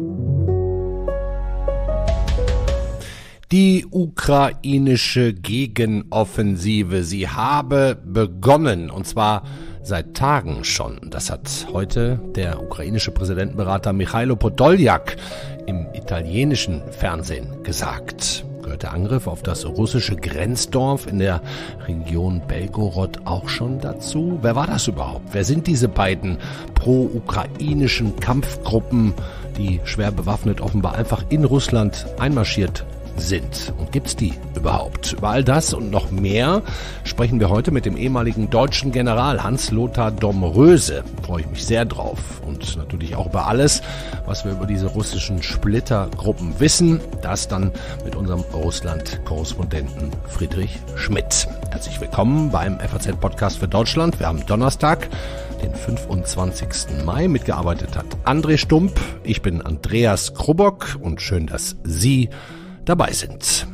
Die ukrainische Gegenoffensive, sie habe begonnen, und zwar seit Tagen schon. Das hat heute der ukrainische Präsidentenberater Michailo Podoljak im italienischen Fernsehen gesagt. Gehört der Angriff auf das russische Grenzdorf in der Region Belgorod auch schon dazu? Wer war das überhaupt? Wer sind diese beiden pro-ukrainischen Kampfgruppen, die schwer bewaffnet offenbar einfach in Russland einmarschiert sind? Und gibt's die überhaupt? Über all das und noch mehr sprechen wir heute mit dem ehemaligen deutschen General Hans-Lothar Domröse. Freue ich mich sehr drauf. Und natürlich auch über alles, was wir über diese russischen Splittergruppen wissen. Das dann mit unserem Russland-Korrespondenten Friedrich Schmidt. Herzlich willkommen beim FAZ-Podcast für Deutschland. Wir haben Donnerstag, den 25. Mai. Mitgearbeitet hat André Stump. Ich bin Andreas Krubbock und schön, dass Sie dabei sind.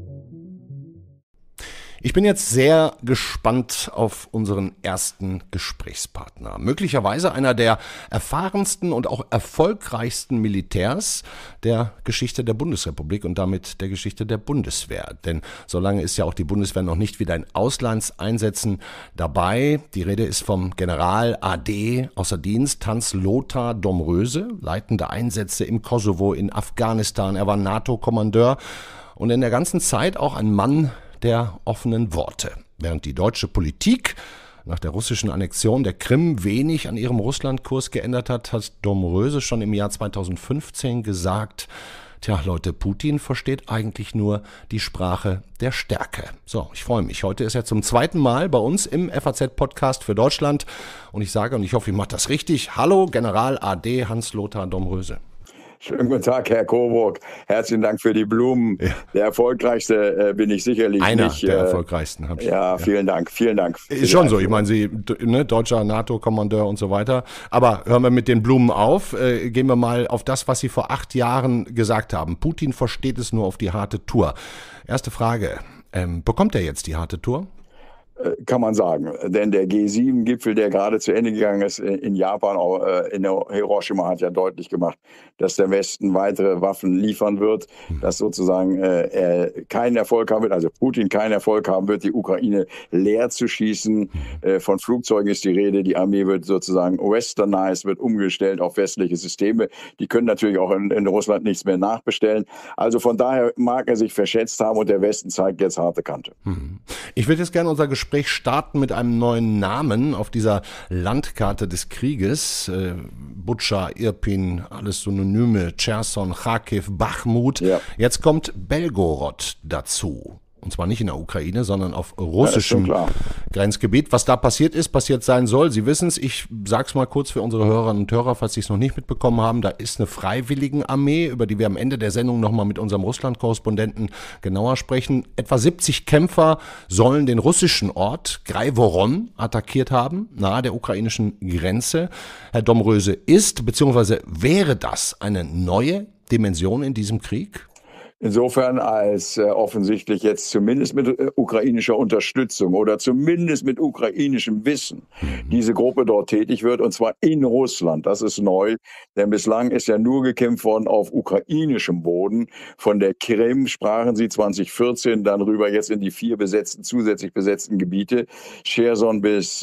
Ich bin jetzt sehr gespannt auf unseren ersten Gesprächspartner. Möglicherweise einer der erfahrensten und auch erfolgreichsten Militärs der Geschichte der Bundesrepublik und damit der Geschichte der Bundeswehr. Denn so lange ist ja auch die Bundeswehr noch nicht wieder in Auslandseinsätzen dabei. Die Rede ist vom General AD außer Dienst Hans-Lothar Domröse, leitende Einsätze im Kosovo, in Afghanistan. Er war NATO-Kommandeur und in der ganzen Zeit auch ein Mann der offenen Worte. Während die deutsche Politik nach der russischen Annexion der Krim wenig an ihrem Russlandkurs geändert hat, hat Domröse schon im Jahr 2015 gesagt: Tja, Leute, Putin versteht eigentlich nur die Sprache der Stärke. So, ich freue mich. Heute ist er zum zweiten Mal bei uns im FAZ-Podcast für Deutschland. Und ich sage, und ich hoffe, ich mache das richtig: Hallo, General AD Hans-Lothar Domröse. Schönen guten Tag, Herr Coburg. Herzlichen Dank für die Blumen. Ja. Der erfolgreichste bin ich sicherlich Einer nicht. Der erfolgreichsten. Ja, vielen Dank. Vielen Dank. Ist schon so. Ich meine, Sie, deutscher NATO-Kommandeur und so weiter. Aber hören wir mit den Blumen auf. Gehen wir mal auf das, was Sie vor 8 Jahren gesagt haben. Putin versteht es nur auf die harte Tour. Erste Frage. Bekommt er jetzt die harte Tour? Kann man sagen. Denn der G7-Gipfel, der gerade zu Ende gegangen ist in Japan, in Hiroshima, hat ja deutlich gemacht, dass der Westen weitere Waffen liefern wird, dass sozusagen er keinen Erfolg haben wird, also Putin keinen Erfolg haben wird, die Ukraine leer zu schießen. Von Flugzeugen ist die Rede, die Armee wird sozusagen westernized, wird umgestellt auf westliche Systeme. Die können natürlich auch in Russland nichts mehr nachbestellen. Also von daher mag er sich verschätzt haben und der Westen zeigt jetzt harte Kante. Ich würde jetzt gerne unser Gespräch starten mit einem neuen Namen auf dieser Landkarte des Krieges. Butscha, Irpin, alles Synonyme, Cherson, Charkiw, Bachmut. Ja. Jetzt kommt Belgorod dazu. Und zwar nicht in der Ukraine, sondern auf russischem Grenzgebiet. Was da passiert ist, passiert sein soll. Sie wissen es, ich sag's mal kurz für unsere Hörerinnen und Hörer, falls Sie es noch nicht mitbekommen haben. Da ist eine Freiwilligenarmee, über die wir am Ende der Sendung nochmal mit unserem Russland-Korrespondenten genauer sprechen. Etwa 70 Kämpfer sollen den russischen Ort Graivoron attackiert haben, nahe der ukrainischen Grenze. Herr Domröse, ist bzw. wäre das eine neue Dimension in diesem Krieg? Insofern als offensichtlich jetzt zumindest mit ukrainischer Unterstützung oder zumindest mit ukrainischem Wissen diese Gruppe dort tätig wird, und zwar in Russland. Das ist neu, denn bislang ist ja nur gekämpft worden auf ukrainischem Boden. Von der Krim sprachen sie 2014 dann rüber jetzt in die 4 zusätzlich besetzten Gebiete, Cherson bis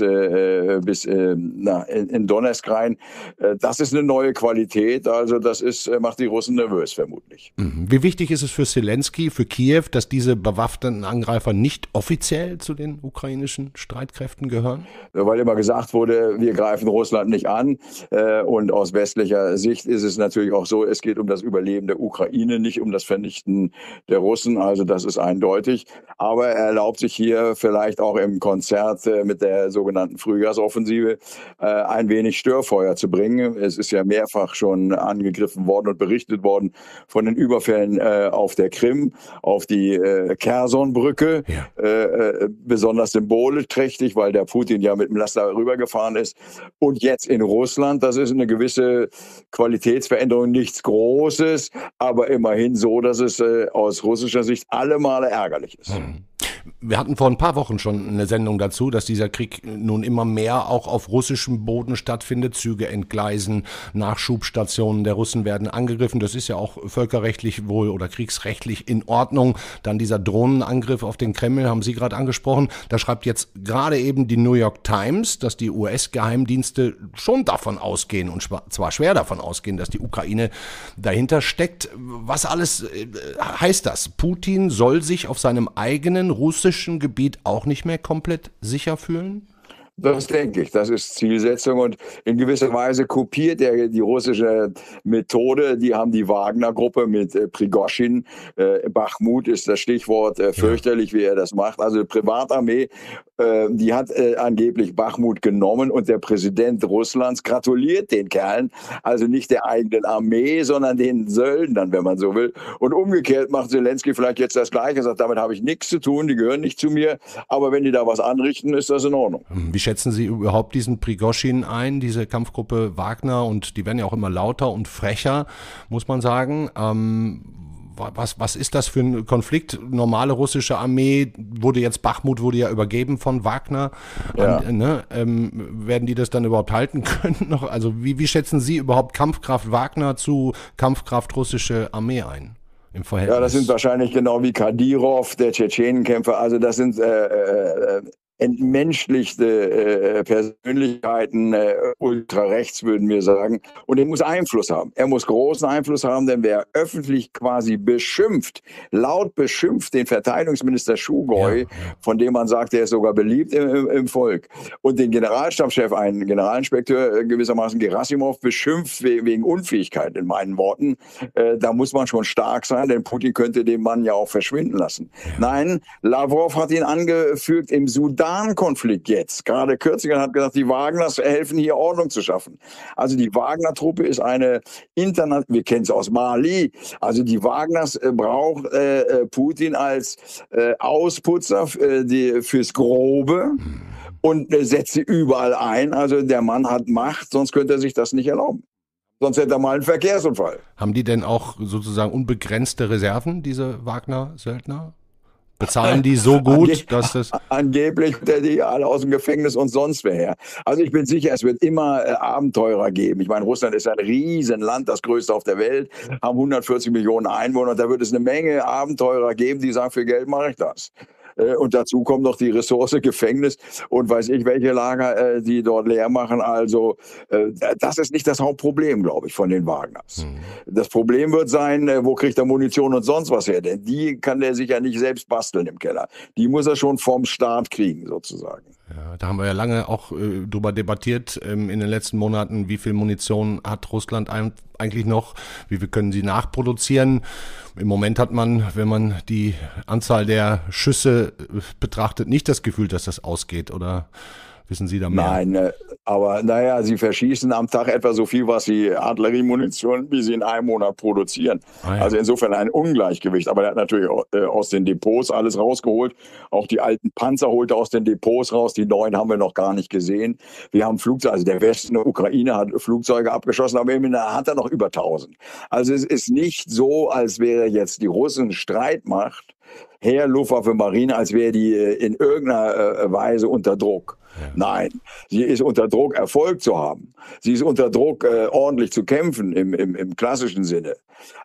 in Donetsk rein. Das ist eine neue Qualität, also das macht die Russen nervös vermutlich. Wie wichtig ist es für Zelensky, für Kiew, dass diese bewaffneten Angreifer nicht offiziell zu den ukrainischen Streitkräften gehören? Weil immer gesagt wurde, wir greifen Russland nicht an. Und aus westlicher Sicht ist es natürlich auch so, es geht um das Überleben der Ukraine, nicht um das Vernichten der Russen. Also das ist eindeutig. Aber er erlaubt sich hier vielleicht auch im Konzert mit der sogenannten Frühjahrsoffensive ein wenig Störfeuer zu bringen. Es ist ja mehrfach schon angegriffen worden und berichtet worden von den Überfällen auf der Krim, auf die Cherson-Brücke, besonders symbolträchtig, weil der Putin ja mit dem Laster rübergefahren ist. Und jetzt in Russland, das ist eine gewisse Qualitätsveränderung, nichts Großes, aber immerhin so, dass es aus russischer Sicht alle Male ärgerlich ist. Wir hatten vor ein paar Wochen schon eine Sendung dazu, dass dieser Krieg nun immer mehr auch auf russischem Boden stattfindet. Züge entgleisen, Nachschubstationen der Russen werden angegriffen. Das ist ja auch völkerrechtlich wohl oder kriegsrechtlich in Ordnung. Dann dieser Drohnenangriff auf den Kreml, haben Sie gerade angesprochen. Da schreibt jetzt gerade eben die New York Times, dass die US-Geheimdienste schon davon ausgehen, und zwar schwer davon ausgehen, dass die Ukraine dahinter steckt. Was alles heißt das? Putin soll sich auf seinem eigenen russischen Gebiet auch nicht mehr komplett sicher fühlen? Das denke ich, das ist Zielsetzung und in gewisser Weise kopiert er die russische Methode. Die haben die Wagner-Gruppe mit Prigoschin. Bachmut ist das Stichwort, fürchterlich, wie er das macht. Also Privatarmee, die hat angeblich Bachmut genommen und der Präsident Russlands gratuliert den Kerlen, also nicht der eigenen Armee, sondern den Söldnern, wenn man so will. Und umgekehrt macht Zelensky vielleicht jetzt das Gleiche, sagt, damit habe ich nichts zu tun, die gehören nicht zu mir, aber wenn die da was anrichten, ist das in Ordnung. Wie schätzen Sie überhaupt diesen Prigoschin ein, diese Kampfgruppe Wagner? Und die werden ja auch immer lauter und frecher, muss man sagen. Was ist das für ein Konflikt? Normale russische Armee Bachmut wurde ja übergeben von Wagner. Ja. Werden die das dann überhaupt halten können noch? Also wie schätzen Sie überhaupt Kampfkraft Wagner zu Kampfkraft russische Armee ein? Im Verhältnis? Ja, das sind wahrscheinlich genau wie Kadyrov, der Tschetschenenkämpfer. Also das sind entmenschlichte Persönlichkeiten, ultrarechts würden wir sagen. Und er muss Einfluss haben. Er muss großen Einfluss haben, denn wer öffentlich quasi laut beschimpft den Verteidigungsminister Schugoi, von dem man sagt, er ist sogar beliebt im Volk, und den Generalstabschef, einen Generalinspekteur gewissermaßen Gerasimov, beschimpft wegen Unfähigkeit, in meinen Worten, da muss man schon stark sein, denn Putin könnte den Mann ja auch verschwinden lassen. Nein, Lavrov hat ihn angefügt im Sudan-Konflikt jetzt. Gerade kürzlich hat gesagt, die Wagners helfen hier Ordnung zu schaffen. Also die Wagner-Truppe ist eine internationale, wir kennen es aus Mali, also die Wagners braucht Putin als Ausputzer fürs Grobe und setzt sie überall ein. Also der Mann hat Macht, sonst könnte er sich das nicht erlauben. Sonst hätte er mal einen Verkehrsunfall. Haben die denn auch sozusagen unbegrenzte Reserven, diese Wagner-Söldner? Bezahlen die so gut, dass das... Angeblich der die alle aus dem Gefängnis und sonst wer her. Also ich bin sicher, es wird immer Abenteurer geben. Ich meine, Russland ist ein Riesenland, das größte auf der Welt, haben 140 Millionen Einwohner. Da wird es eine Menge Abenteurer geben, die sagen, für Geld mache ich das. Und dazu kommt noch die Ressource Gefängnis und weiß ich welche Lager, die dort leer machen. Also das ist nicht das Hauptproblem, glaube ich, von den Wagners. Das Problem wird sein, wo kriegt er Munition und sonst was her? Denn die kann der sich ja nicht selbst basteln im Keller. Die muss er schon vom Staat kriegen, sozusagen. Ja, da haben wir ja lange auch drüber debattiert in den letzten Monaten, wie viel Munition hat Russland eigentlich noch, wie viel können sie nachproduzieren. Im Moment hat man, wenn man die Anzahl der Schüsse betrachtet, nicht das Gefühl, dass das ausgeht, oder wissen Sie da mehr? Nein, aber naja, sie verschießen am Tag etwa so viel, was sie Artilleriemunition, wie sie in einem Monat produzieren. Ah, ja. Also insofern ein Ungleichgewicht. Aber er hat natürlich aus den Depots alles rausgeholt. Auch die alten Panzer holt er aus den Depots raus. Die neuen haben wir noch gar nicht gesehen. Wir haben Flugzeuge, also der Westen der Ukraine hat Flugzeuge abgeschossen, aber immerhin hat er noch über 1000. Also es ist nicht so, als wäre jetzt die Russen Streitmacht, Heer, Luftwaffe, Marine, als wäre die in irgendeiner Weise unter Druck. Ja. Nein, sie ist unter Druck, Erfolg zu haben. Sie ist unter Druck, ordentlich zu kämpfen im klassischen Sinne.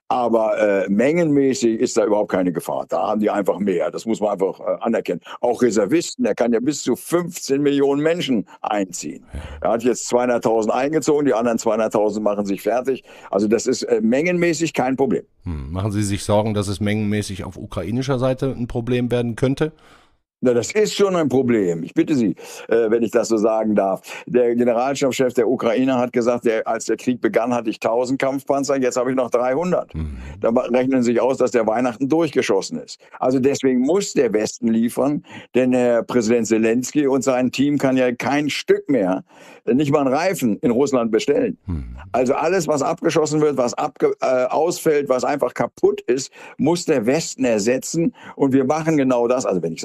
Aber mengenmäßig ist da überhaupt keine Gefahr. Da haben die einfach mehr. Das muss man einfach anerkennen. Auch Reservisten, der kann ja bis zu 15 Millionen Menschen einziehen. Er hat jetzt 200.000 eingezogen, die anderen 200.000 machen sich fertig. Also das ist mengenmäßig kein Problem. Machen Sie sich Sorgen, dass es mengenmäßig auf ukrainischer Seite ein Problem werden könnte? Na, das ist schon ein Problem. Ich bitte Sie, wenn ich das so sagen darf. Der Generalstabschef der Ukraine hat gesagt, als der Krieg begann, hatte ich 1000 Kampfpanzer, jetzt habe ich noch 300. Da rechnen Sie sich aus, dass der Weihnachten durchgeschossen ist. Also deswegen muss der Westen liefern, denn Herr Präsident Zelensky und sein Team kann ja kein Stück mehr, nicht mal einen Reifen in Russland bestellen. Also alles, was abgeschossen wird, was ausfällt, was einfach kaputt ist, muss der Westen ersetzen. Und wir machen genau das. Also wenn ich sage wir,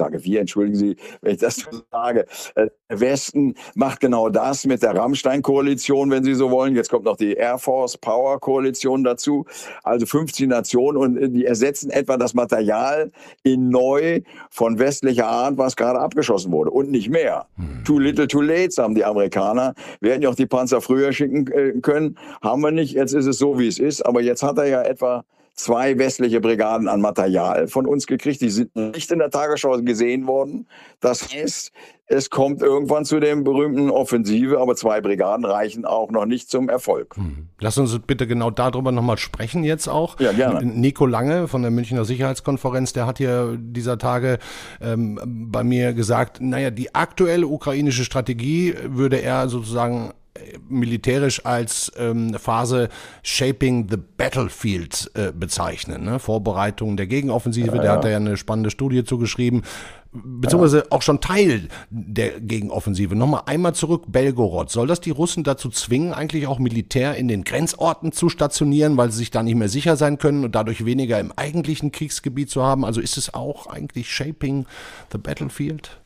entschuldigen Sie, wenn ich das so sage. Der Westen macht genau das mit der Rammstein-Koalition, wenn Sie so wollen. Jetzt kommt noch die Air Force Power Koalition dazu. Also 50 Nationen und die ersetzen etwa das Material in neu von westlicher Art, was gerade abgeschossen wurde und nicht mehr. Too little, too late, sagen die Amerikaner. Wir hätten ja auch die Panzer früher schicken können. Haben wir nicht. Jetzt ist es so, wie es ist. Aber jetzt hat er ja etwa 2 westliche Brigaden an Material von uns gekriegt. Die sind nicht in der Tagesschau gesehen worden. Das heißt, es kommt irgendwann zu dem berühmten Offensive, aber 2 Brigaden reichen auch noch nicht zum Erfolg. Lass uns bitte genau darüber nochmal sprechen jetzt auch. Ja, gerne. Nico Lange von der Münchner Sicherheitskonferenz, der hat hier dieser Tage bei mir gesagt, naja, die aktuelle ukrainische Strategie würde er sozusagen militärisch als Phase Shaping the Battlefield bezeichnen. Ne? Vorbereitung der Gegenoffensive, da hat er ja eine spannende Studie zugeschrieben, beziehungsweise auch schon Teil der Gegenoffensive. Nochmal einmal zurück, Belgorod. Soll das die Russen dazu zwingen, eigentlich auch Militär in den Grenzorten zu stationieren, weil sie sich da nicht mehr sicher sein können und dadurch weniger im eigentlichen Kriegsgebiet zu haben? Also ist es auch eigentlich Shaping the Battlefield?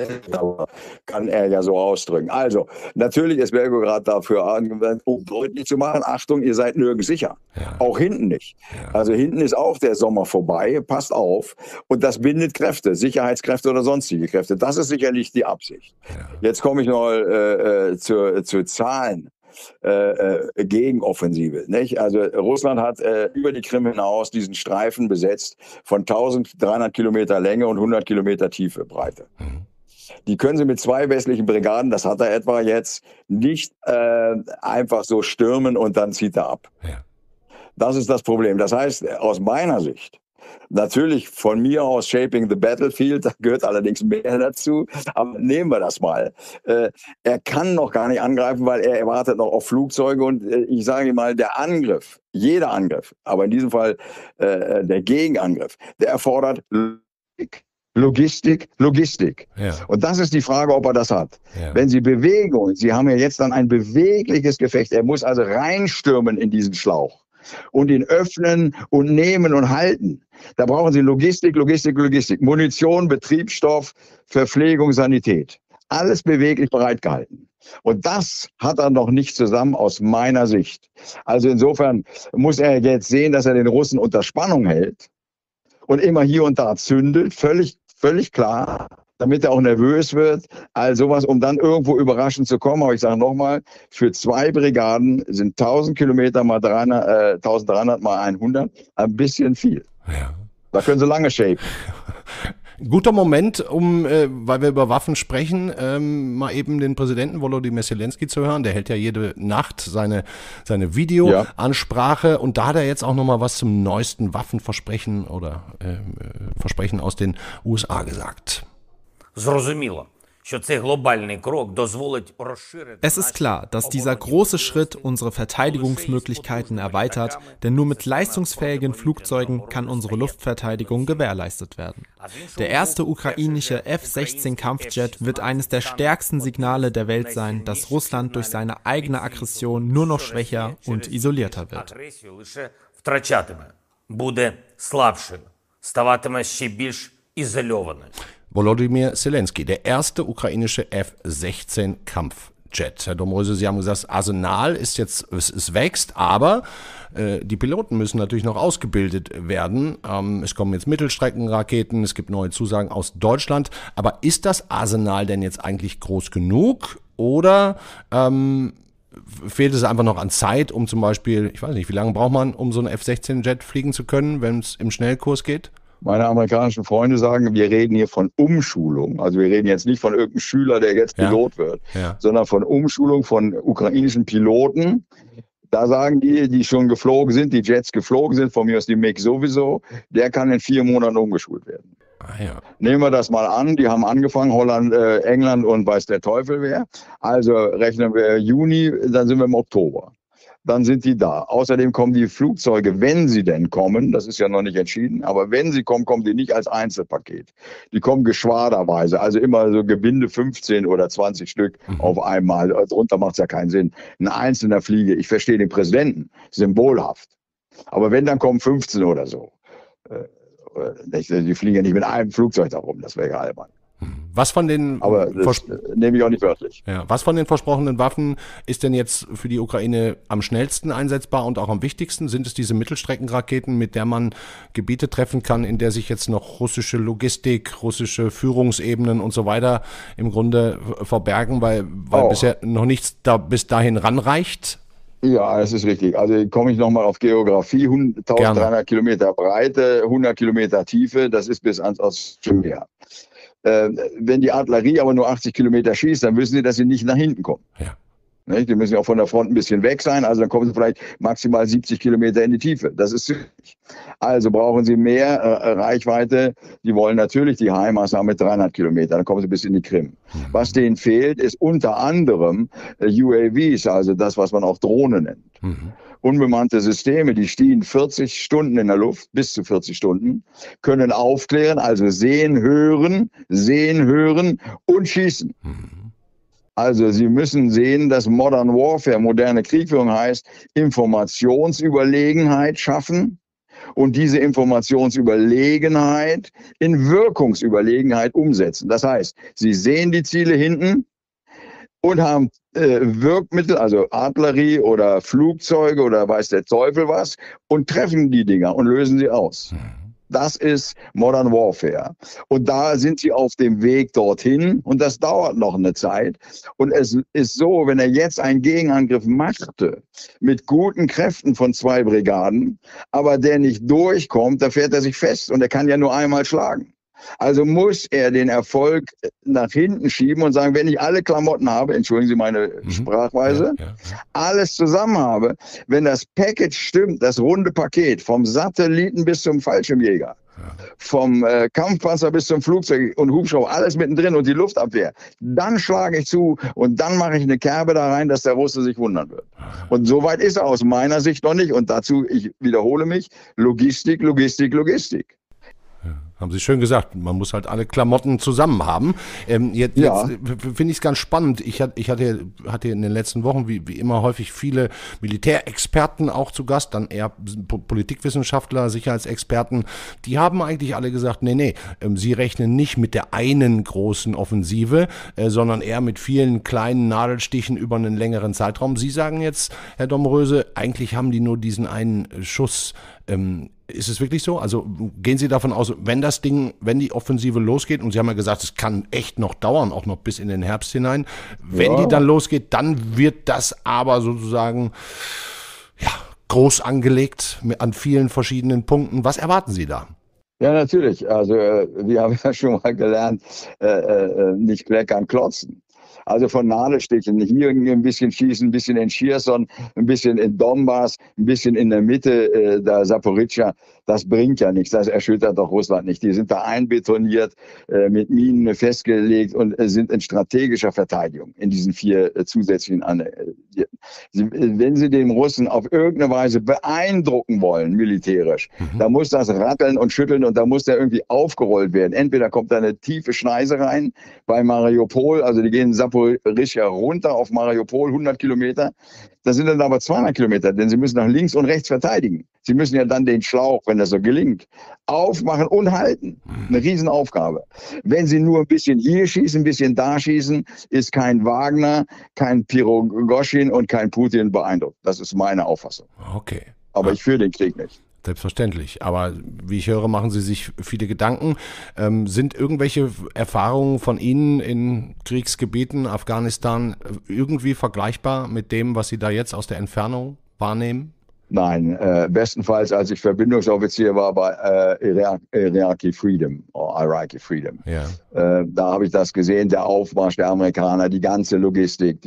Kann er ja so ausdrücken. Also, natürlich ist Belgorod dafür angewendet, um deutlich zu machen, Achtung, ihr seid nirgends sicher. Ja. Auch hinten nicht. Ja. Also hinten ist auch der Sommer vorbei, passt auf. Und das bindet Kräfte, Sicherheitskräfte oder sonstige Kräfte. Das ist sicherlich die Absicht. Ja. Jetzt komme ich noch zu Zahlen. Gegenoffensive. Nicht? Also Russland hat über die Krim hinaus diesen Streifen besetzt von 1300 Kilometer Länge und 100 Kilometer Tiefe, Breite. Die können sie mit 2 westlichen Brigaden, das hat er etwa jetzt, nicht einfach so stürmen und dann zieht er ab. Ja. Das ist das Problem. Das heißt, aus meiner Sicht, natürlich von mir aus Shaping the Battlefield, da gehört allerdings mehr dazu, aber nehmen wir das mal. Er kann noch gar nicht angreifen, weil er wartet noch auf Flugzeuge und ich sage mal, der Angriff, jeder Angriff, aber in diesem Fall der Gegenangriff, der erfordert Logistik. Ja. Und das ist die Frage, ob er das hat. Ja. Wenn Sie Bewegung, Sie haben ja jetzt dann ein bewegliches Gefecht, er muss also reinstürmen in diesen Schlauch und ihn öffnen und nehmen und halten. Da brauchen Sie Logistik. Munition, Betriebsstoff, Verpflegung, Sanität. Alles beweglich bereitgehalten. Und das hat er noch nicht zusammen aus meiner Sicht. Also insofern muss er jetzt sehen, dass er den Russen unter Spannung hält und immer hier und da zündet. Völlig klar. Damit er auch nervös wird, also sowas, um dann irgendwo überraschend zu kommen. Aber ich sage nochmal, für 2 Brigaden sind 1000 Kilometer mal 1300 mal 100 ein bisschen viel. Ja. Da können sie lange shapen. Guter Moment, weil wir über Waffen sprechen, mal eben den Präsidenten Volodymyr Zelensky zu hören. Der hält ja jede Nacht seine Videoansprache und da hat er jetzt auch nochmal was zum neuesten Waffenversprechen oder Versprechen aus den USA gesagt. Es ist klar, dass dieser große Schritt unsere Verteidigungsmöglichkeiten erweitert, denn nur mit leistungsfähigen Flugzeugen kann unsere Luftverteidigung gewährleistet werden. Der erste ukrainische F-16 Kampfjet wird eines der stärksten Signale der Welt sein, dass Russland durch seine eigene Aggression nur noch schwächer und isolierter wird. Volodymyr Zelensky, der erste ukrainische F-16 Kampfjet. Herr Domröse, Sie haben gesagt, das Arsenal ist jetzt, es wächst, aber die Piloten müssen natürlich noch ausgebildet werden. Es kommen jetzt Mittelstreckenraketen, es gibt neue Zusagen aus Deutschland. Aber ist das Arsenal denn jetzt eigentlich groß genug oder fehlt es einfach noch an Zeit, um zum Beispiel, ich weiß nicht, wie lange braucht man, um so einen F-16-Jet fliegen zu können, wenn es im Schnellkurs geht? Meine amerikanischen Freunde sagen, wir reden hier von Umschulung. Also wir reden jetzt nicht von irgendeinem Schüler, der jetzt Pilot wird, sondern von Umschulung von ukrainischen Piloten. Da sagen die schon geflogen sind, die Jets geflogen sind, von mir aus die MiG sowieso, der kann in 4 Monaten umgeschult werden. Nehmen wir das mal an, die haben angefangen, Holland, England und weiß der Teufel wer. Also rechnen wir Juni, dann sind wir im Oktober. Dann sind die da. Außerdem kommen die Flugzeuge, wenn sie denn kommen, das ist ja noch nicht entschieden, aber wenn sie kommen, kommen die nicht als Einzelpaket. Die kommen geschwaderweise, also immer so Gebinde 15 oder 20 Stück auf einmal. Darunter macht es ja keinen Sinn. Ein einzelner Flieger, ich verstehe den Präsidenten, symbolhaft. Aber wenn, dann kommen 15 oder so. Die fliegen ja nicht mit einem Flugzeug da rum, das wäre ja albern. Was von den Aber das nehme ich auch nicht wörtlich. Ja, was von den versprochenen Waffen ist denn jetzt für die Ukraine am schnellsten einsetzbar und auch am wichtigsten? Sind es diese Mittelstreckenraketen, mit der man Gebiete treffen kann, in der sich jetzt noch russische Logistik, russische Führungsebenen und so weiter im Grunde verbergen, weil bisher noch nichts da bis dahin ranreicht? Ja, das ist richtig. Also komme ich nochmal auf Geografie. 1300 Kilometer Breite, 100 Kilometer Tiefe, das ist bis ans Ostsee Meer. Wenn die Artillerie aber nur 80 Kilometer schießt, dann wissen sie, dass sie nicht nach hinten kommen. Ja. Nicht? Die müssen ja auch von der Front ein bisschen weg sein, also dann kommen sie vielleicht maximal 70 Kilometer in die Tiefe. Das ist südlich. Also brauchen sie mehr Reichweite. Die wollen natürlich die HIMARS haben mit 300 Kilometern, dann kommen sie bis in die Krim. Was denen fehlt, ist unter anderem UAVs, also das, was man auch Drohnen nennt. Unbemannte Systeme, die stehen 40 Stunden in der Luft, bis zu 40 Stunden, können aufklären, also sehen, hören und schießen. Also Sie müssen sehen, dass Modern Warfare, moderne Kriegführung heißt, Informationsüberlegenheit schaffen und diese Informationsüberlegenheit in Wirkungsüberlegenheit umsetzen. Das heißt, Sie sehen die Ziele hinten und haben Wirkmittel, also Artillerie oder Flugzeuge oder weiß der Teufel was, und treffen die Dinger und lösen sie aus. Das ist Modern Warfare. Und da sind sie auf dem Weg dorthin und das dauert noch eine Zeit. Und es ist so, wenn er jetzt einen Gegenangriff machte mit guten Kräften von 2 Brigaden, aber der nicht durchkommt, da fährt er sich fest und er kann ja nur einmal schlagen. Also muss er den Erfolg nach hinten schieben und sagen, wenn ich alle Klamotten habe, entschuldigen Sie meine Sprachweise, alles zusammen habe, wenn das Package stimmt, das runde Paket, vom Satelliten bis zum Fallschirmjäger, vom Kampfpanzer bis zum Flugzeug und Hubschrauber, alles mittendrin und die Luftabwehr, dann schlage ich zu und dann mache ich eine Kerbe da rein, dass der Russe sich wundern wird. Und so weit ist er aus meiner Sicht noch nicht. Und dazu, ich wiederhole mich, Logistik. Haben Sie schön gesagt, man muss halt alle Klamotten zusammen haben. Jetzt finde ich es ganz spannend. Ich hatte in den letzten Wochen wie immer häufig viele Militärexperten auch zu Gast, dann eher Politikwissenschaftler, Sicherheitsexperten. Die haben eigentlich alle gesagt, nee, sie rechnen nicht mit der einen großen Offensive, sondern eher mit vielen kleinen Nadelstichen über einen längeren Zeitraum. Sie sagen jetzt, Herr Domröse, eigentlich haben die nur diesen einen Schuss. Ist es wirklich so? Also gehen Sie davon aus, wenn die Offensive losgeht, und Sie haben ja gesagt, es kann echt noch dauern, auch noch bis in den Herbst hinein, wenn die dann losgeht, dann wird das aber sozusagen groß angelegt an vielen verschiedenen Punkten. Was erwarten Sie da? Ja, natürlich. Also wir haben ja schon mal gelernt, nicht kleckern, klotzen. Also von Nadelstichen, hier ein bisschen schießen, ein bisschen in Cherson, ein bisschen in Donbass, ein bisschen in der Mitte der Saporizhzhia, das bringt ja nichts, das erschüttert doch Russland nicht. Die sind da einbetoniert, mit Minen festgelegt und sind in strategischer Verteidigung in diesen 4 zusätzlichen Wenn sie den Russen auf irgendeine Weise beeindrucken wollen, militärisch, da muss das ratteln und schütteln und da muss der irgendwie aufgerollt werden. Entweder kommt da eine tiefe Schneise rein bei Mariupol, also die gehen Saporizhzhia runter auf Mariupol, 100 Kilometer. Das sind dann aber 200 Kilometer, denn sie müssen nach links und rechts verteidigen. Sie müssen ja dann den Schlauch, wenn das so gelingt, aufmachen und halten. Eine Riesenaufgabe. Wenn sie nur ein bisschen hier schießen, ein bisschen da schießen, ist kein Wagner, kein Pirogoschin und kein Putin beeindruckt. Das ist meine Auffassung. Okay. Aber ich führe den Krieg nicht. Selbstverständlich. Aber wie ich höre, machen Sie sich viele Gedanken. Sind irgendwelche Erfahrungen von Ihnen in Kriegsgebieten, Afghanistan, irgendwie vergleichbar mit dem, was Sie da jetzt aus der Entfernung wahrnehmen? Nein, bestenfalls als ich Verbindungsoffizier war bei Iraqi Freedom. Ja. Da habe ich das gesehen, der Aufmarsch der Amerikaner, die ganze Logistik.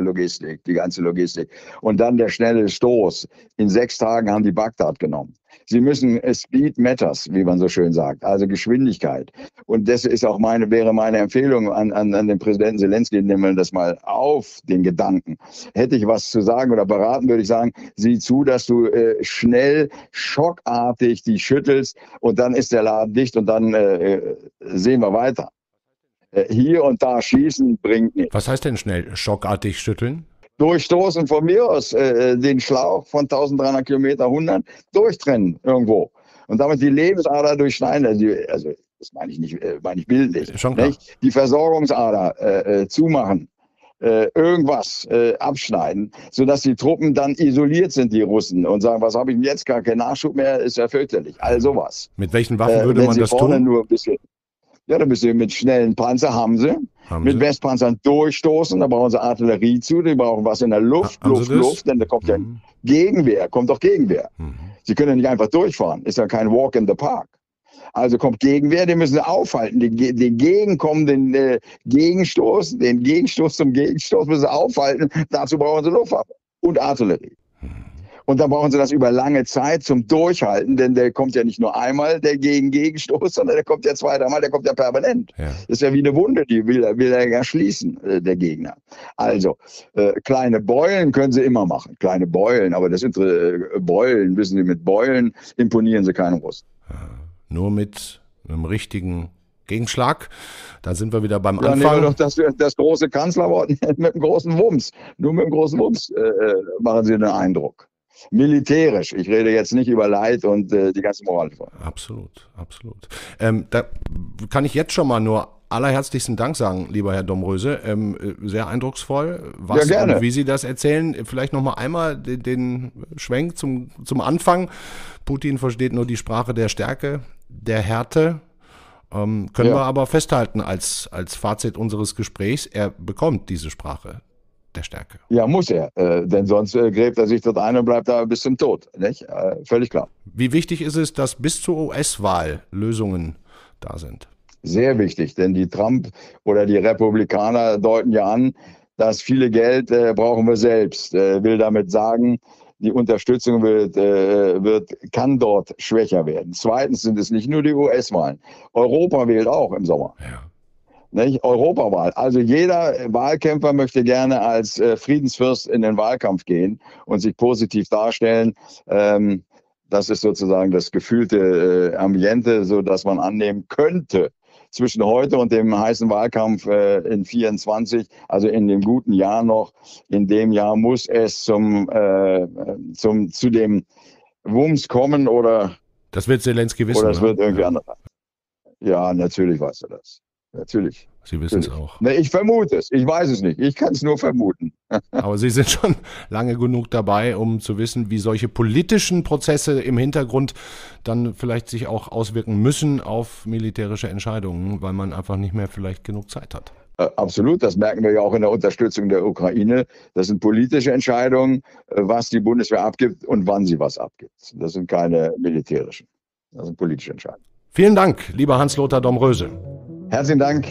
Und dann der schnelle Stoß. In 6 Tagen haben die Bagdad genommen. Sie müssen, Speed matters, wie man so schön sagt, also Geschwindigkeit. Und das ist auch wäre meine Empfehlung an den Präsidenten Zelensky, nehmen wir das mal auf, den Gedanken. Hätte ich was zu sagen oder beraten, würde ich sagen, sieh zu, dass du schnell, schockartig die schüttelst und dann ist der Laden dicht und dann sehen wir weiter. Hier und da schießen bringt nichts. Was heißt denn schnell schockartig schütteln? Durchstoßen von mir aus, den Schlauch von 1300 Kilometer, 100, durchtrennen irgendwo. Und damit die Lebensader durchschneiden. Also das meine ich nicht, meine ich bildlich, Schon klar. nicht? Die Versorgungsader zumachen, irgendwas abschneiden, sodass die Truppen dann isoliert sind, die Russen, und sagen, was habe ich denn jetzt, gar keinen Nachschub mehr, ist ja fürchterlich. All sowas. Mit welchen Waffen würde man sie das vorne tun? Nur ein bisschen, ja, da müssen sie mit schnellen Panzer, haben sie. Mit Westpanzern durchstoßen, da brauchen sie Artillerie zu, die brauchen was in der Luft, Luft, denn da kommt ja Gegenwehr, kommt doch Gegenwehr. Sie können ja nicht einfach durchfahren, ist ja kein Walk in the Park. Also kommt Gegenwehr, den müssen sie aufhalten, den gegenkommenden Gegenstoß zum Gegenstoß müssen sie aufhalten, dazu brauchen sie Luftwaffe und Artillerie. Und dann brauchen sie das über lange Zeit zum Durchhalten, denn der kommt ja nicht nur einmal, der Gegenstoß, sondern der kommt ja 2, 3 Mal, der kommt ja permanent. Ja. Das ist ja wie eine Wunde, die will er ja schließen, der Gegner. Also, kleine Beulen können sie immer machen, kleine Beulen, aber das sind Beulen, wissen Sie, mit Beulen imponieren sie keinem Russen. Nur mit einem richtigen Gegenschlag. Da sind wir wieder beim Anfang. Nehmen wir doch das große Kanzlerwort mit dem großen Wumms. Nur mit dem großen Wumms machen sie den Eindruck. Militärisch. Ich rede jetzt nicht über Leid und die ganze Moral. Absolut, absolut. Da kann ich jetzt schon mal nur allerherzlichsten Dank sagen, lieber Herr Domröse. Sehr eindrucksvoll, was ja, gerne. Und wie Sie das erzählen. Vielleicht noch mal einmal den Schwenk zum Anfang. Putin versteht nur die Sprache der Stärke, der Härte. Können wir aber festhalten als Fazit unseres Gesprächs, er bekommt diese Sprache der Stärke. Ja, muss er, denn sonst gräbt er sich dort ein und bleibt da bis zum Tod. Nicht? Völlig klar. Wie wichtig ist es, dass bis zur US-Wahl Lösungen da sind? Sehr wichtig, denn die Trump oder die Republikaner deuten ja an, dass viele Geld brauchen wir selbst. Will damit sagen, die Unterstützung kann dort schwächer werden. Zweitens sind es nicht nur die US-Wahlen. Europa wählt auch im Sommer. Ja. Nicht? Europawahl. Also jeder Wahlkämpfer möchte gerne als Friedensfürst in den Wahlkampf gehen und sich positiv darstellen. Das ist sozusagen das gefühlte Ambiente, so dass man annehmen könnte, zwischen heute und dem heißen Wahlkampf in 24, also in dem guten Jahr noch, in dem Jahr muss es zu dem Wumms kommen oder... Das wird Zelensky wissen. Oder es wird irgendwie anders. Ja, natürlich weiß er das. Natürlich. Sie wissen es auch. Nee, ich vermute es. Ich weiß es nicht. Ich kann es nur vermuten. Aber Sie sind schon lange genug dabei, um zu wissen, wie solche politischen Prozesse im Hintergrund dann vielleicht sich auch auswirken müssen auf militärische Entscheidungen, weil man einfach nicht mehr vielleicht genug Zeit hat. Absolut, das merken wir ja auch in der Unterstützung der Ukraine. Das sind politische Entscheidungen, was die Bundeswehr abgibt und wann sie was abgibt. Das sind keine militärischen, das sind politische Entscheidungen. Vielen Dank, lieber Hans-Lothar Domröse. Herzlichen Dank.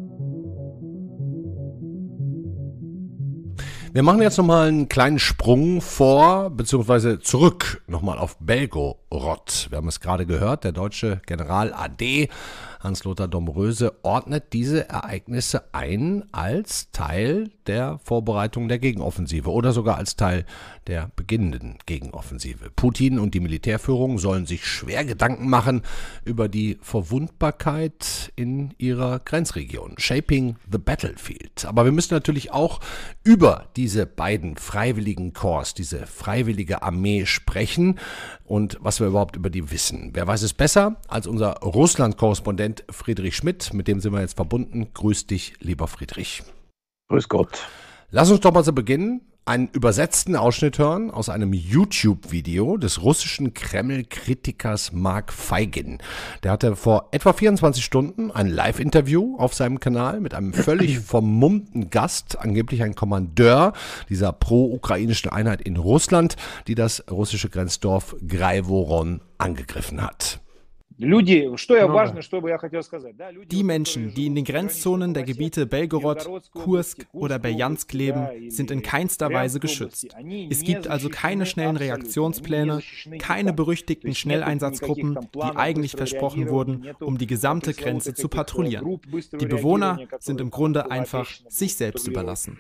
Wir machen jetzt nochmal einen kleinen Sprung vor, beziehungsweise zurück nochmal auf Belgorod. Wir haben es gerade gehört, der deutsche General AD Hans-Lothar Domröse ordnet diese Ereignisse ein als Teil der Vorbereitung der Gegenoffensive oder sogar als Teil der beginnenden Gegenoffensive. Putin und die Militärführung sollen sich schwer Gedanken machen über die Verwundbarkeit in ihrer Grenzregion. Shaping the Battlefield. Aber wir müssen natürlich auch über diese beiden freiwilligen Korps, diese freiwillige Armee sprechen und was wir überhaupt über die wissen. Wer weiß es besser als unser Russland-Korrespondent Friedrich Schmidt, mit dem sind wir jetzt verbunden. Grüß dich, lieber Friedrich. Grüß Gott. Lass uns doch mal zu Beginn einen übersetzten Ausschnitt hören aus einem YouTube-Video des russischen Kreml-Kritikers Mark Feigin. Der hatte vor etwa 24 Stunden ein Live-Interview auf seinem Kanal mit einem völlig vermummten Gast, angeblich ein Kommandeur dieser pro-ukrainischen Einheit in Russland, die das russische Grenzdorf Graivoron angegriffen hat. Die Menschen, die in den Grenzzonen der Gebiete Belgorod, Kursk oder Berjansk leben, sind in keinster Weise geschützt. Es gibt also keine schnellen Reaktionspläne, keine berüchtigten Schnelleinsatzgruppen, die eigentlich versprochen wurden, um die gesamte Grenze zu patrouillieren. Die Bewohner sind im Grunde einfach sich selbst überlassen.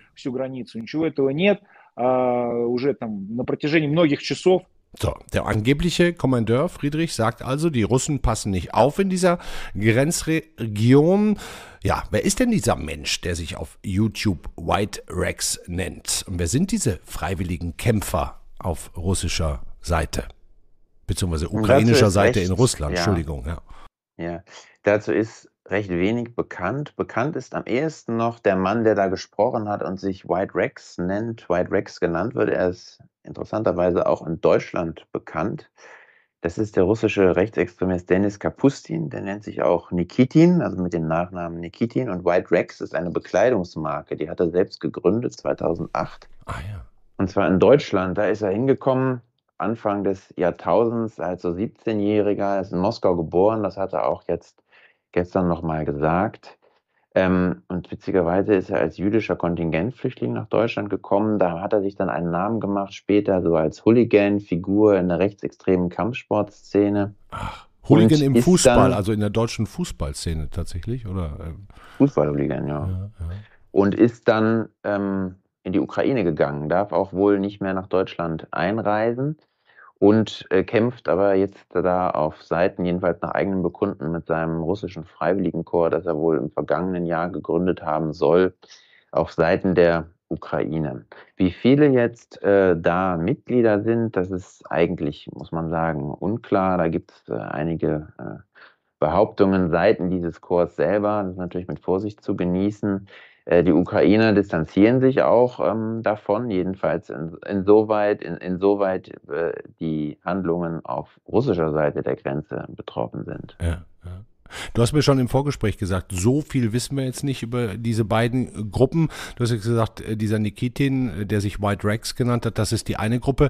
So, der angebliche Kommandeur Friedrich sagt also, die Russen passen nicht auf in dieser Grenzregion. Ja, wer ist denn dieser Mensch, der sich auf YouTube White Rex nennt? Und wer sind diese freiwilligen Kämpfer auf russischer Seite? Beziehungsweise ukrainischer Seite in Russland, ja. Entschuldigung, ja. Ja, dazu ist recht wenig bekannt. Bekannt ist am ehesten noch der Mann, der da gesprochen hat und sich White Rex genannt wird. Er ist interessanterweise auch in Deutschland bekannt. Das ist der russische Rechtsextremist Denis Kapustin, der nennt sich auch Nikitin, also mit dem Nachnamen Nikitin. Und White Rex ist eine Bekleidungsmarke, die hat er selbst gegründet 2008. Ah ja. Und zwar in Deutschland, da ist er hingekommen, Anfang des Jahrtausends, als so 17-Jähriger, ist in Moskau geboren, das hat er auch jetzt gestern nochmal gesagt. Und witzigerweise ist er als jüdischer Kontingentflüchtling nach Deutschland gekommen. Da hat er sich dann einen Namen gemacht, später so als Hooligan-Figur in der rechtsextremen Kampfsportszene. Ach, Hooligan Und im ist Fußball, dann also in der deutschen Fußballszene tatsächlich, oder? Fußball-Hooligan, ja. Ja. Und ist dann in die Ukraine gegangen, darf auch wohl nicht mehr nach Deutschland einreisen und kämpft aber jetzt da auf Seiten, jedenfalls nach eigenem Bekunden, mit seinem russischen Freiwilligenkorps, das er wohl im vergangenen Jahr gegründet haben soll, auf Seiten der Ukraine. Wie viele jetzt da Mitglieder sind, das ist eigentlich, muss man sagen, unklar. Da gibt es einige Behauptungen seitens dieses Korps selber. Das ist natürlich mit Vorsicht zu genießen. Die Ukrainer distanzieren sich auch davon, jedenfalls insoweit die Handlungen auf russischer Seite der Grenze betroffen sind. Ja. Du hast mir schon im Vorgespräch gesagt, so viel wissen wir jetzt nicht über diese beiden Gruppen. Du hast jetzt gesagt, dieser Nikitin, der sich White Rex genannt hat, das ist die eine Gruppe.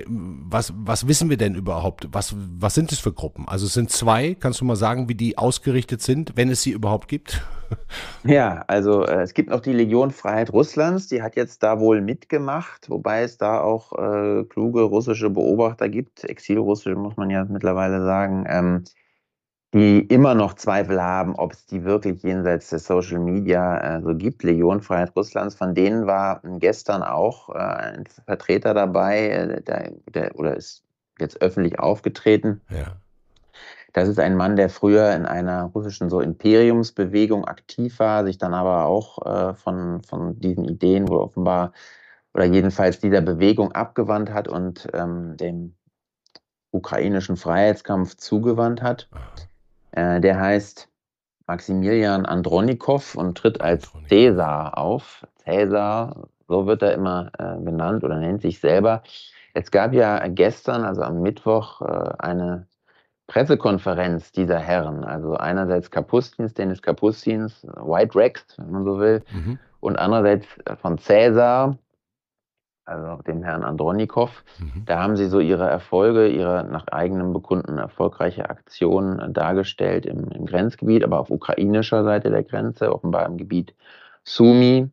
Was wissen wir denn überhaupt? Was sind es für Gruppen? Also es sind zwei. Kannst du mal sagen, wie die ausgerichtet sind, wenn es sie überhaupt gibt? Ja, also es gibt noch die Legion Freiheit Russlands, die hat jetzt da wohl mitgemacht, wobei es da auch kluge russische Beobachter gibt, exilrussische muss man ja mittlerweile sagen, die immer noch Zweifel haben, ob es die wirklich jenseits der Social Media so gibt. Legion Freiheit Russlands, von denen war gestern auch ein Vertreter dabei, oder ist jetzt öffentlich aufgetreten. Ja. Das ist ein Mann, der früher in einer russischen so Imperiumsbewegung aktiv war, sich dann aber auch von diesen Ideen wohl offenbar oder jedenfalls dieser Bewegung abgewandt hat und dem ukrainischen Freiheitskampf zugewandt hat. Der heißt Maximilian Andronikow und tritt als Cäsar auf. Cäsar, so wird er immer genannt oder nennt sich selber. Es gab ja gestern, also am Mittwoch, eine Pressekonferenz dieser Herren, also einerseits Denis Kapustins, White Rex, wenn man so will, und andererseits von Cäsar, also dem Herrn Andronikow. Da haben sie so ihre Erfolge, ihre nach eigenem Bekunden erfolgreiche Aktionen dargestellt im Grenzgebiet, aber auf ukrainischer Seite der Grenze, offenbar im Gebiet Sumy.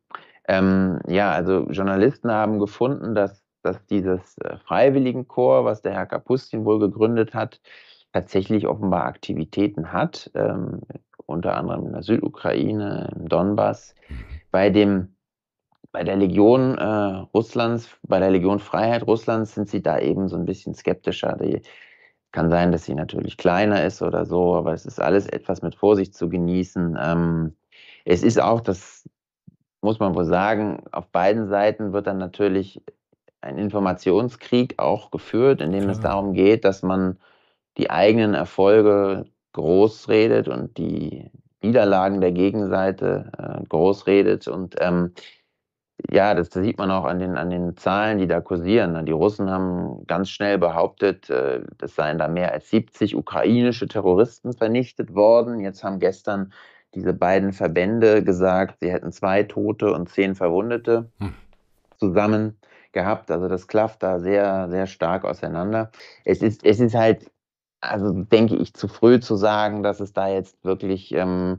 Also Journalisten haben gefunden, dass dieses Freiwilligenkorps, was der Herr Kapustin wohl gegründet hat, tatsächlich offenbar Aktivitäten hat, unter anderem in der Südukraine, im Donbass. Bei der Legion Russlands, bei der Legion Freiheit Russlands sind sie da eben so ein bisschen skeptischer. Kann sein, dass sie natürlich kleiner ist oder so, aber es ist alles etwas mit Vorsicht zu genießen. Es ist auch, das muss man wohl sagen, auf beiden Seiten wird dann natürlich ein Informationskrieg auch geführt, in dem es darum geht, dass man die eigenen Erfolge großredet und die Niederlagen der Gegenseite großredet. Und das sieht man auch an den Zahlen, die da kursieren. Die Russen haben ganz schnell behauptet, es seien da mehr als 70 ukrainische Terroristen vernichtet worden. Jetzt haben gestern diese beiden Verbände gesagt, sie hätten 2 Tote und 10 Verwundete zusammen gehabt. Also das klafft da sehr, sehr stark auseinander. Es ist halt, also denke ich, zu früh zu sagen, dass es da jetzt wirklich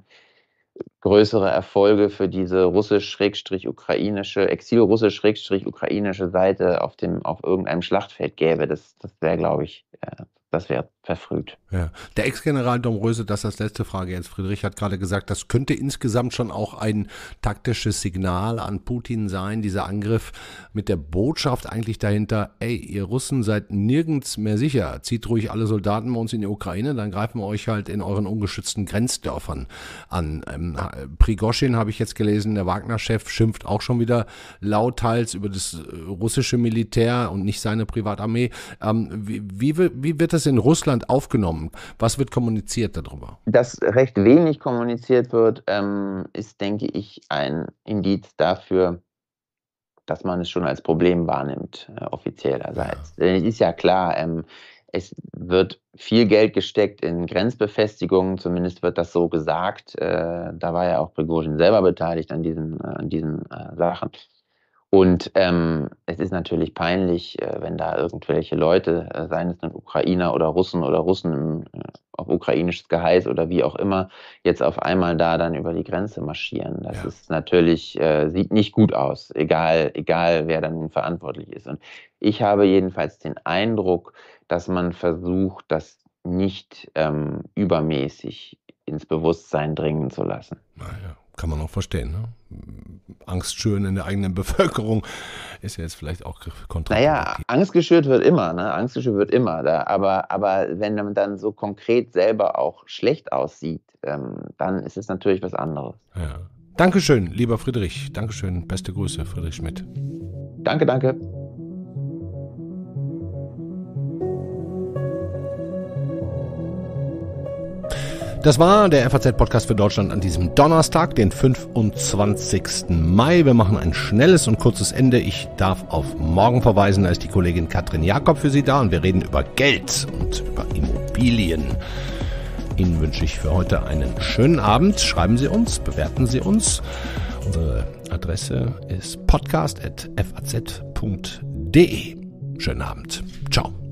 größere Erfolge für diese russisch-ukrainische, exil-russisch-ukrainische Seite auf irgendeinem Schlachtfeld gäbe. Das wäre, glaube ich, das wäre verfrüht. Ja. Der Ex-General Domröse, das ist das letzte Frage jetzt. Friedrich hat gerade gesagt, das könnte insgesamt schon auch ein taktisches Signal an Putin sein, dieser Angriff mit der Botschaft eigentlich dahinter, ey, ihr Russen seid nirgends mehr sicher, zieht ruhig alle Soldaten bei uns in die Ukraine, dann greifen wir euch halt in euren ungeschützten Grenzdörfern an. Prigoschin, habe ich jetzt gelesen, der Wagner-Chef, schimpft auch schon wieder lauthals über das russische Militär und nicht seine Privatarmee. Wie wird das das in Russland aufgenommen? Was wird kommuniziert darüber? Dass recht wenig kommuniziert wird, ist, denke ich, ein Indiz dafür, dass man es schon als Problem wahrnimmt, offiziellerseits. Denn es ist ja klar, es wird viel Geld gesteckt in Grenzbefestigungen, zumindest wird das so gesagt. Da war ja auch Prigozhin selber beteiligt an diesen Sachen. Und es ist natürlich peinlich, wenn da irgendwelche Leute, seien es nun Ukrainer oder Russen auf ukrainisches Geheiß oder wie auch immer, jetzt auf einmal da dann über die Grenze marschieren. Das ist natürlich, sieht nicht gut aus, egal wer dann nun verantwortlich ist. Und ich habe jedenfalls den Eindruck, dass man versucht, das nicht übermäßig ins Bewusstsein dringen zu lassen. Naja, kann man auch verstehen, ne? Angst schüren in der eigenen Bevölkerung ist ja jetzt vielleicht auch kontraproduktiv. Naja, Angst geschürt wird immer, ne? Angst geschürt wird immer. Aber wenn man dann so konkret selber auch schlecht aussieht, dann ist es natürlich was anderes. Ja. Dankeschön, lieber Friedrich. Dankeschön, beste Grüße, Friedrich Schmidt. Danke. Das war der FAZ-Podcast für Deutschland an diesem Donnerstag, den 25. Mai. Wir machen ein schnelles und kurzes Ende. Ich darf auf morgen verweisen. Da ist die Kollegin Katrin Jakob für Sie da und wir reden über Geld und über Immobilien. Ihnen wünsche ich für heute einen schönen Abend. Schreiben Sie uns, bewerten Sie uns. Unsere Adresse ist podcast@faz.de. Schönen Abend. Ciao.